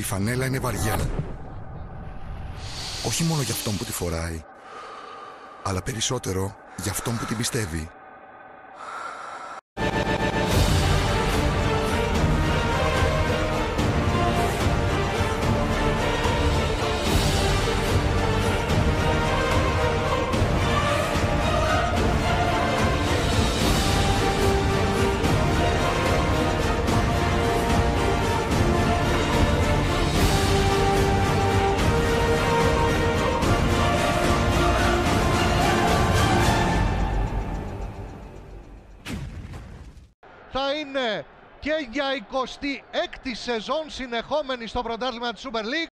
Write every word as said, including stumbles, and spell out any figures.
φανέλα είναι βαριά. Όχι μόνο για αυτόν που τη φοράει, αλλά περισσότερο για αυτόν που την πιστεύει. Θα είναι και για εικοστή έκτη σεζόν συνεχόμενη στο πρωτάθλημα της Super League.